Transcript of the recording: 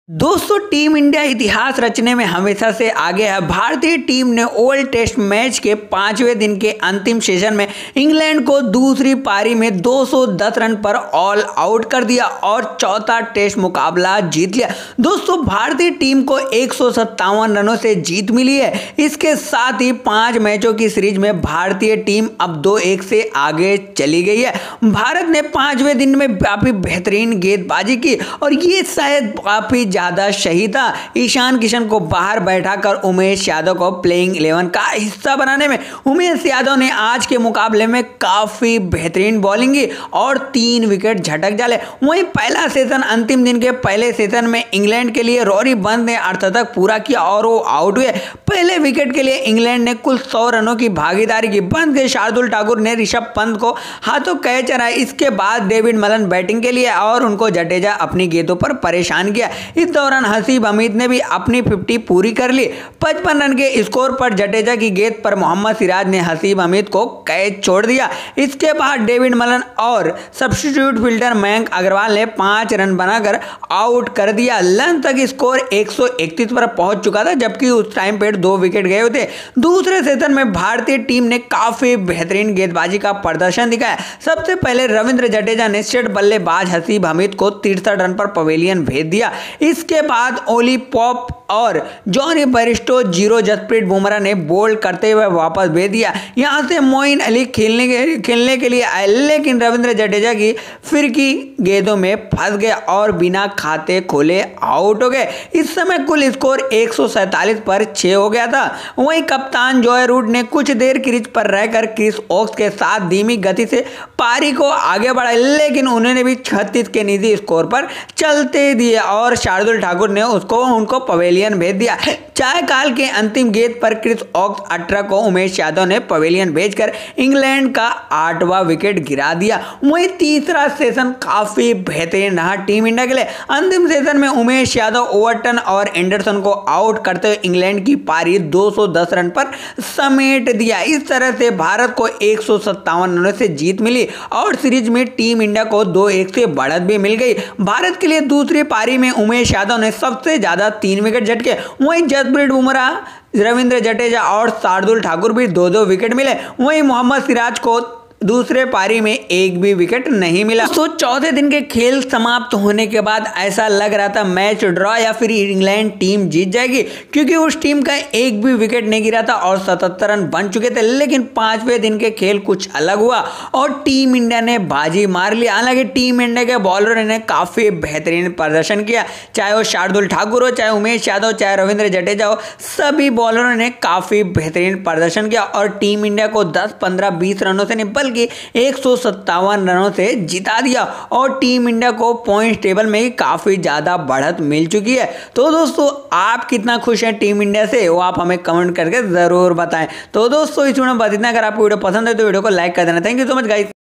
दोस्तों team India इतिहास रचने में हमेशा से आगे है। भारतीय टीम ने ओवल टेस्ट मैच के 5वें दिन के अंतिम सेशन में इंग्लैंड को दूसरी पारी में 210 रन पर ऑल आउट कर दिया और चौथा टेस्ट मुकाबला जीत लिया। दोस्तों भारतीय टीम को 157 रनों से जीत मिली है। इसके साथ ही 5 मैचों की सीरीज में भारतीय टीम अब 2-1 से आगे चली गई है। भारत ने 5वें दिन में काफी बेहतरीन गेंदबाजी की और ये शायद काफी ज्यादा सही था। ईशान किशन को बाहर बैठाकर उमेश यादव को प्लेइंग 11 का हिस्सा बनाने में उमेश यादव ने आज के मुकाबले में काफी बेहतरीन बॉलिंग की और 3 विकेट झटक डाले। वहीं पहला सेशन अंतिम दिन के पहले सेशन में इंग्लैंड के लिए रोरी बंद ने अर्धशतक पूरा किया और वो आउट हुए। पहले विकेट के लिए इंग्लैंड ने कुल 100 रनों की भागीदारी की। बंद के शार्दुल ठाकुर ने ऋषभ पंत को हाथों कैच चढ़ाया। इसके बाद डेविड मलन बैटिंग के लिए और उनको जडेजा अपनी गेंदों पर परेशान किया। इस दौरान हसीब हमीद ने भी अपनी 50 पूरी कर ली। 55 रन के स्कोर पर जडेजा की गेंद पर मोहम्मद सिराज ने हसीब हमीद को कैच छोड़ दिया। इसके बाद डेविड मलन और सब्स्टिट्यूट फील्डर मयंक अग्रवाल ने 5 रन बनाकर आउट कर दिया। लंच तक स्कोर 131 पर पहुंच चुका था, जबकि उस टाइम पे 2 विकेट गए हुए थे। दूसरे सेशन में भारतीय टीम ने काफी बेहतरीन गेंदबाजी का प्रदर्शन दिखाया। सबसे पहले रविंद्र जडेजा ने सेट बल्लेबाज हसीब हमीद को 63 रन पर पवेलियन भेज दिया। इसके बाद ओली पॉप और Jonny Bairstow zero Jasprit Bumrah ने बोल्ड करते हुए वापस भेज दिया। यहां से मोइन अली खेलने के लिए आए, लेकिन रविंद्र जडेजा की फिरकी गेंदों में फंस गए और बिना खाते खोले आउट हो गए। इस समय कुल स्कोर 147 पर 6 हो गया था। वहीं कप्तान जॉय रूट ने कुछ देर क्रीज पर रहकर क्रिस ओक्स के साथ धीमी गति से पारी को आगे बढ़ाया, लेकिन उन्होंने भी 36 के निजी स्कोर पर चलते दिए और शार्दुल ठाकुर ने उनको पवेलियन भेज दिया। चाय काल के अंतिम गेंद पर क्रिस ओक्स 18 को उमेश यादव ने पवेलियन भेजकर इंग्लैंड का 8वां विकेट गिरा दिया। वहीं तीसरा सेशन काफी बेहतरीन रहा टीम इंडिया के लिए। अंतिम सेशन में उमेश यादव, ओवरटन और एंडरसन को आउट करते हुए इंग्लैंड की पारी 210 रन पर समेट दिया। इस तरह से भारत को 157 रनों से जीत मिली और सीरीज में टीम इंडिया को 2-1 से बढ़त भी मिल गई। भारत के लिए दूसरी पारी में उमेश यादव ने सबसे ज्यादा 3 विकेट झटके। वहीं जसप्रीत बुमराह, रविंद्र जडेजा और शार्दुल ठाकुर भी 2-2 विकेट मिले। वहीं मोहम्मद सिराज को दूसरे पारी में एक भी विकेट नहीं मिला। तो चौथे दिन के खेल समाप्त होने के बाद ऐसा लग रहा था मैच ड्रॉ या फिर इंग्लैंड टीम जीत जाएगी, क्योंकि उस टीम का एक भी विकेट नहीं गिरा था और 77 रन बन चुके थे। लेकिन 5वें दिन के खेल कुछ अलग हुआ और टीम इंडिया ने बाजी मार ली। हालांकि टीम इंडिया के बॉलरों ने काफी बेहतरीन प्रदर्शन किया, चाहे वो शार्दुल ठाकुर हो, चाहे उमेश यादव, चाहे रविंद्र जडेजा हो, सभी बॉलरों ने काफी बेहतरीन प्रदर्शन किया और टीम इंडिया को 10, 15, 20 रनों से नहीं बल्कि 157 रनों से जिता दिया और टीम इंडिया को पॉइंट टेबल में ही काफी ज्यादा बढ़त मिल चुकी है। तो दोस्तों आप कितना खुश हैं टीम इंडिया से, वो आप हमें कमेंट करके जरूर बताएं। तो दोस्तों इस वीडियो में बस इतना। अगर आपको वीडियो पसंद है तो वीडियो को लाइक कर देना। Thank you so much guys.